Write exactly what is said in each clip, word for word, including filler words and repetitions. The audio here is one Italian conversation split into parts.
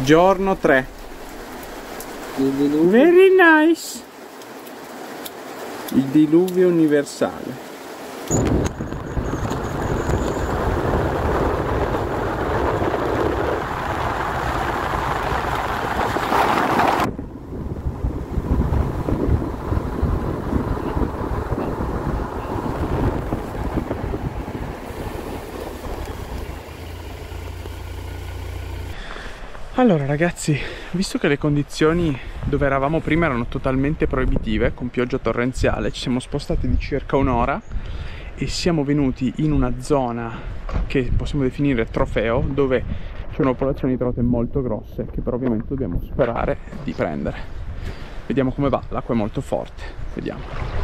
Giorno tre. Il diluvio. Very nice. Il diluvio universale. Allora ragazzi, visto che le condizioni dove eravamo prima erano totalmente proibitive, con pioggia torrenziale, ci siamo spostati di circa un'ora e siamo venuti in una zona che possiamo definire trofeo, dove c'è una popolazione di trote molto grosse, che però ovviamente dobbiamo sperare di prendere. Vediamo come va, l'acqua è molto forte, vediamo.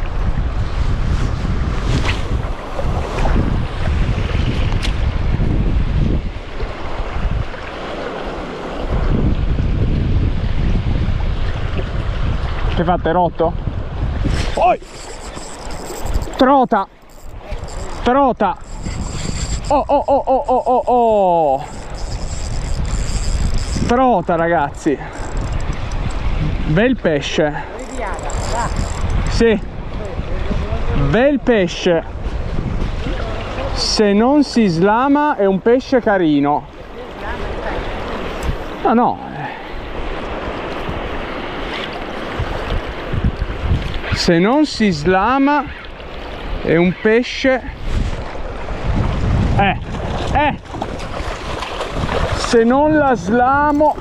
Che fate, rotto? Poi! Trota! Trota! Oh oh oh oh oh oh oh! Trota ragazzi! Bel pesce! Sì! Bel pesce! Se non si slama è un pesce carino! No no! Se non si slama è un pesce. Eh, eh. Se non la slamo.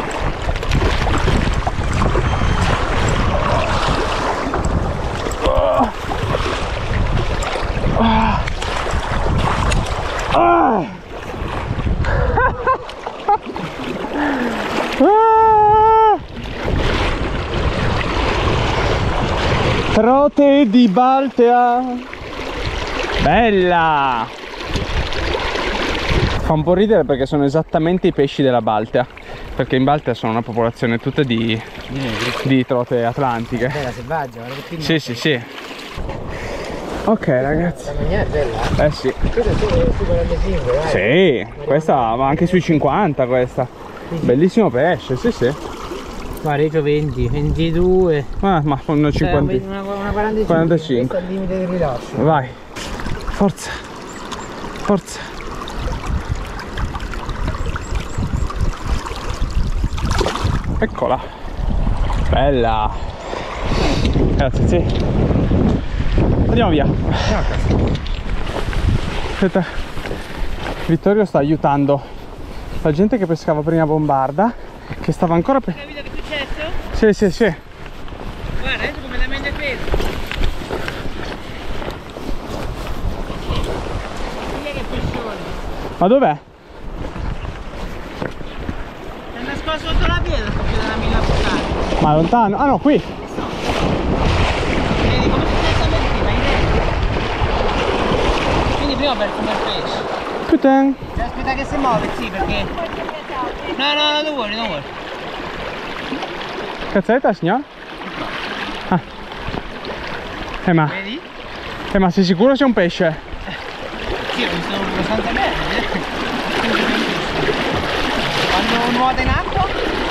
Oh. Ah. Ah. Trote di Baltea. Bella! Fa un po' ridere perché sono esattamente i pesci della Baltea, perché in Baltea sono una popolazione tutta di, di trote atlantiche. Bella selvaggia, guarda che sì sì sì. Ok ragazzi. La maniera è bella. Eh sì. Questa è sui quarantacinque, dai. Sì, questa va anche sui cinquanta questa. Bellissimo pesce, sì sì. Guarda, io ho venti, ventidue. Ah, ma una cinquanta. Cioè, una, una quarantacinque. quarantacinque. Questo è il limite del rilascio. Vai. Forza. Forza. Eccola. Bella. Grazie, sì. Andiamo via. Aspetta. Vittorio sta aiutando la gente che pescava prima a Bombarda, che stava ancora per... Hai capito che è successo? Sì, sì, sì. Guarda, adesso come la mente peso. Via che pescione. Ma dov'è? È nascosto sotto la pietra, sto chiedendo la mia bucata. Ma lontano? Ah no, qui. Vedi come si sta prima, hai detto? Quindi prima ho perso il pesce. Putain. Aspetta che si muove, sì, perché... No, no, no, non vuoi, non vuoi. Cazzetta, signor? Ah. Eh ma... Vedi? Eh ma sei sicuro c'è un pesce? Sì, mi sono abbastanza bene. Quando nuota in acqua?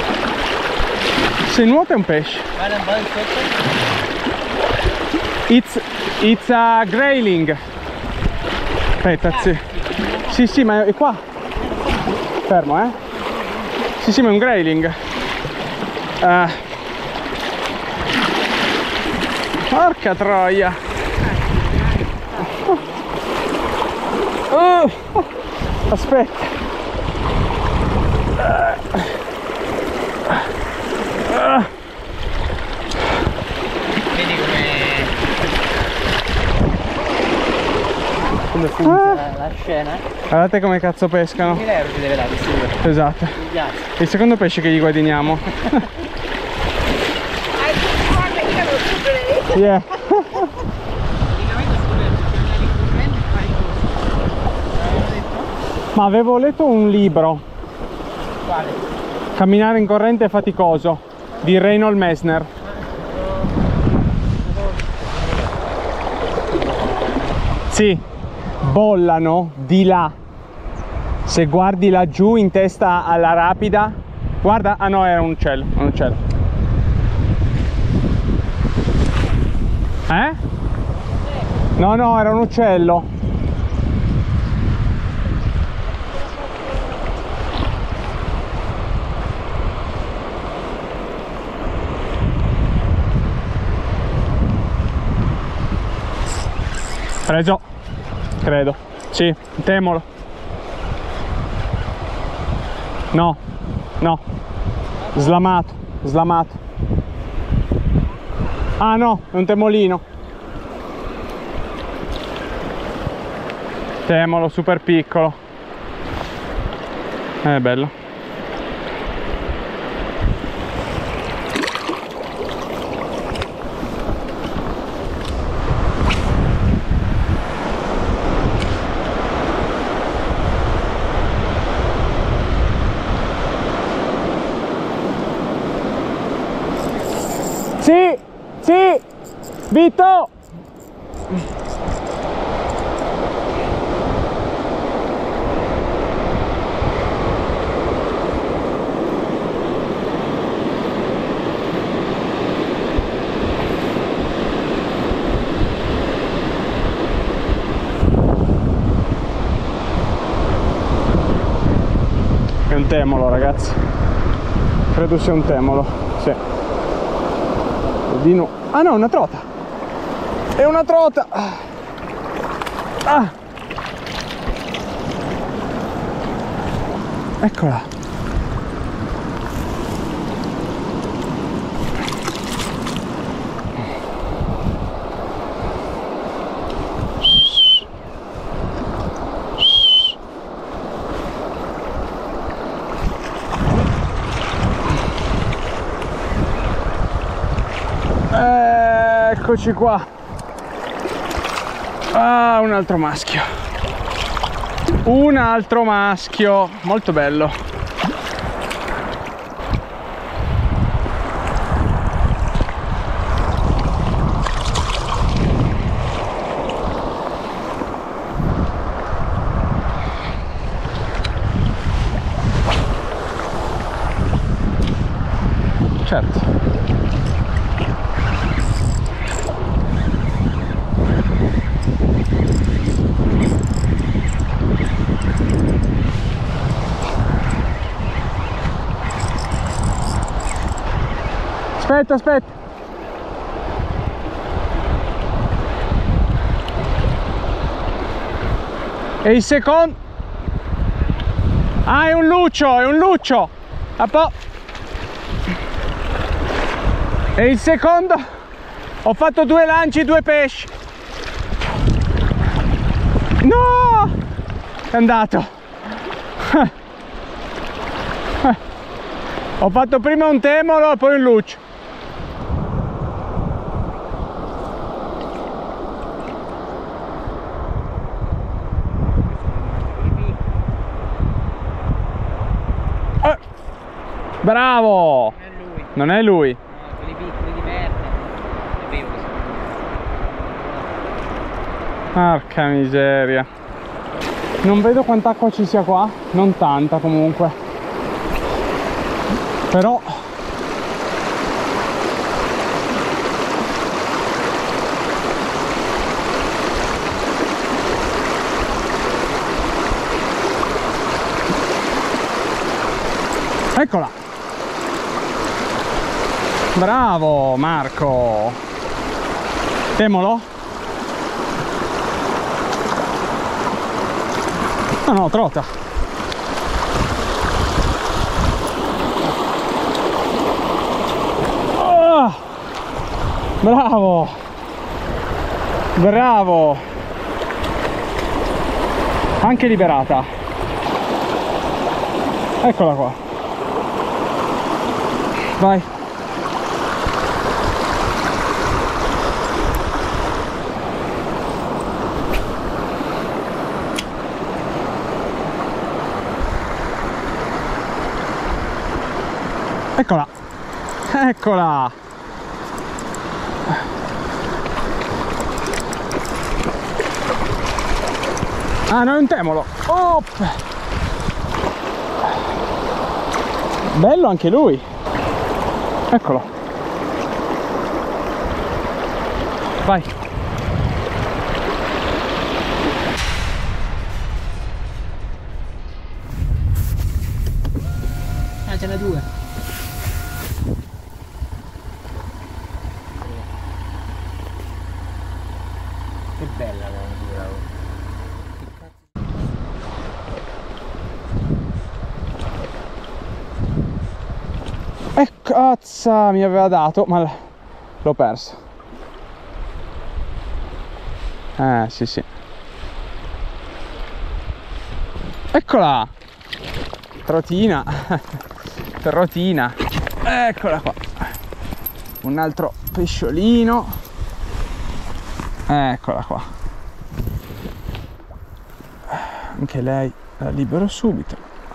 Se nuota è un pesce. Guarda un po' il sotto. It's... It's a grayling. Aspetta, sì. Sì, sì, ma è qua. Fermo, eh. Sì, sì, ma è un grayling. Uh. Porca troia. Oh. Aspetta. Uh. Vedi come... Ah. La, la scena? Guardate come cazzo pescano. mille euro ci deve dare, sì. Esatto. Mi piace. Il secondo pesce che gli guadagniamo. Yeah. Ma avevo letto un libro. Quale? Camminare in corrente è faticoso, di Reinhold Messner. Sì, bollano di là. Se guardi laggiù in testa alla rapida, Guarda, ah no, era un uccello, un uccello. Eh? No, no, era un uccello. Preso, credo. Sì, temolo. No, no. Slamato, slamato. Ah no, è un temolino. Temolo super piccolo. È bello. Sì, sì, Vito! È un temolo, ragazzi. Credo sia un temolo, sì. Di no. Ah no, una trota. È una trota. Ah. Eccola. Eccoci qua. Ah, un altro maschio. Un altro maschio. Molto bello. Certo. Aspetta, aspetta. E il secondo? Ah, è un luccio, è un luccio. A po'. E il secondo? Ho fatto due lanci, due pesci. No! È andato. Ho fatto prima un temolo e poi un luccio. Eh, bravo! Non è lui. Non è lui. No, quelli piccoli di merda. Sapevo che sono. Porca miseria. Non vedo quant'acqua ci sia qua. Non tanta comunque. Però eccola. Bravo Marco. Temolo? No, no, trota. Bravo, bravo, anche liberata. Eccola qua. Vai. Eccola, eccola. Ah, no, è un temolo. Oh. Bello anche lui. Eccolo. Vai. Ah, ce n'è due. Che bella la natura. E cazza, mi aveva dato, ma l'ho perso. Eh, sì, sì. Eccola! Trotina. Trotina. Eccola qua. Un altro pesciolino. Eccola qua. Anche lei la libero subito.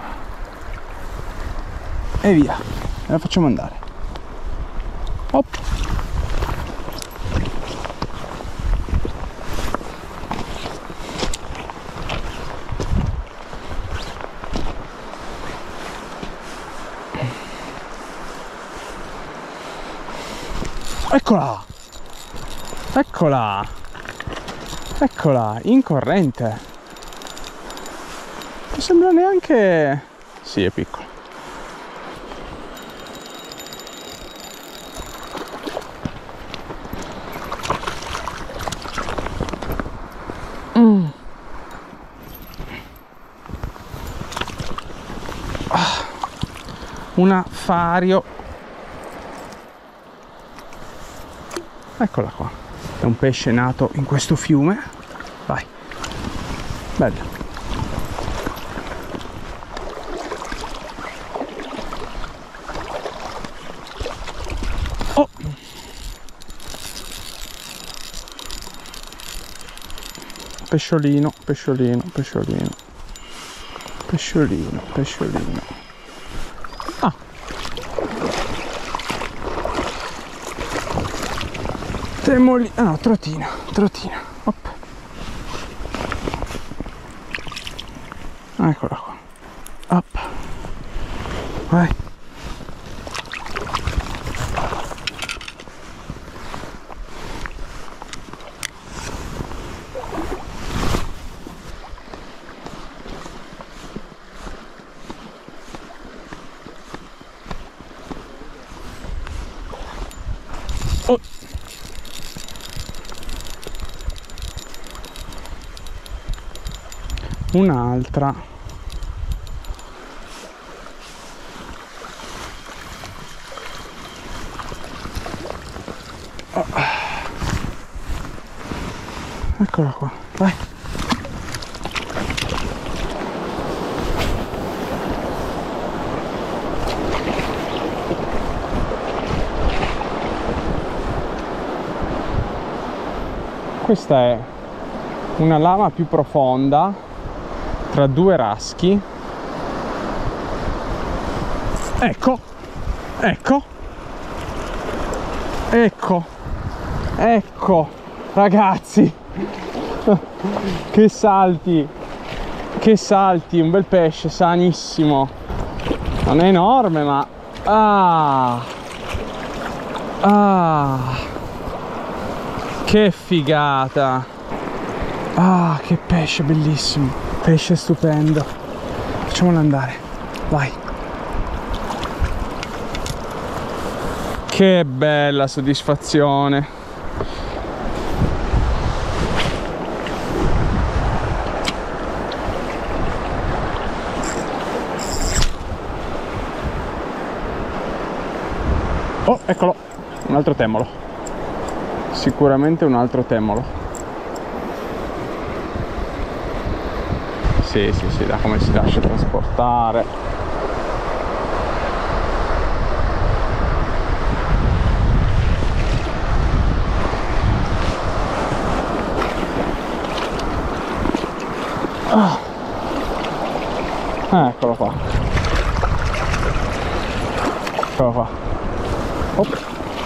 E via. E la facciamo andare. Hop. Eccola! Eccola! Eccola, in corrente. Non sembra neanche... Sì, è piccolo. Mm. Ah. Una fario. Eccola qua. È un pesce nato in questo fiume. Vai. Bello. Oh. Pesciolino, pesciolino, pesciolino. Pesciolino, pesciolino. Ah. Temoli. Ah no, trotina, trotina. Hop. Eccola qua. Up. Vai. Oh. Un'altra. Oh. Eccola qua, vai. Questa è una lama più profonda tra due raschi. Ecco, ecco, ecco, ecco, ragazzi, che salti, che salti, un bel pesce sanissimo, non è enorme ma ah, ah, che figata, ah, che pesce bellissimo, pesce stupendo, facciamolo andare, vai. Che bella soddisfazione. Oh, eccolo, un altro temolo. Sicuramente un altro temolo. Sì, sì, sì, da come si lascia trasportare. Ah. Ah, eccolo qua. Eccolo qua. Oh.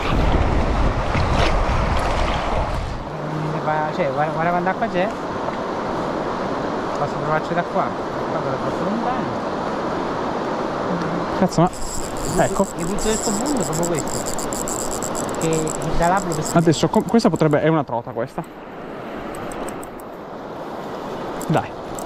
Cioè, guarda, guarda quanta acqua c'è. Posso provarci da qua. Qua dove posso lontano. Cazzo, ma Ecco. Il punto del sto punto è proprio questo. Che da là proprio si... Adesso co- questa potrebbe... è una trota questa. Dai.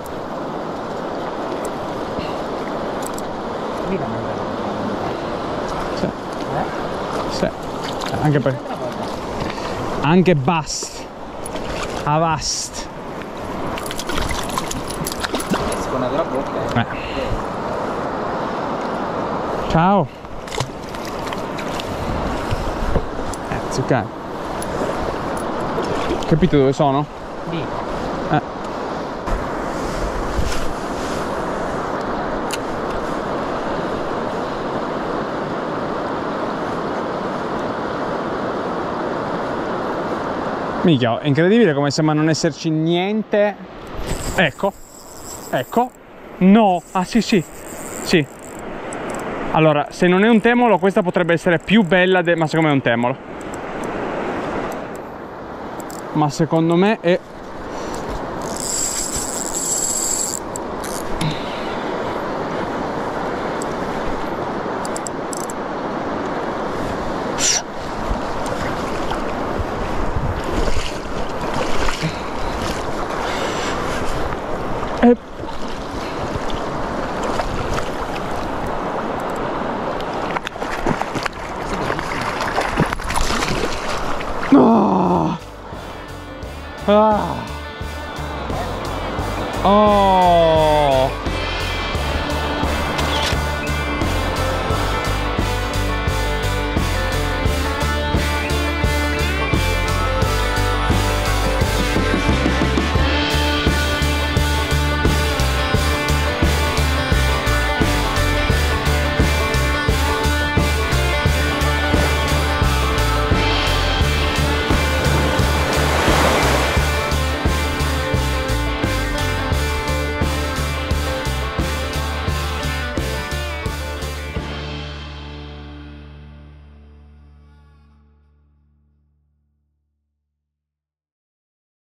Lì da mangiare. Sì. Eh? Sì. Anche per... Anche bast. Avast. Sfonato la bocca. Eh. Ciao. Eh, zucchero. Capito dove sono? Lì. Eh. Minchia, è incredibile come sembra non esserci niente. Ecco. Ecco. No. Ah sì sì. Sì. Allora, se non è un temolo, questa potrebbe essere più bella, de... ma secondo me è un temolo. Ma secondo me è... è... Oh. Ah. Oh.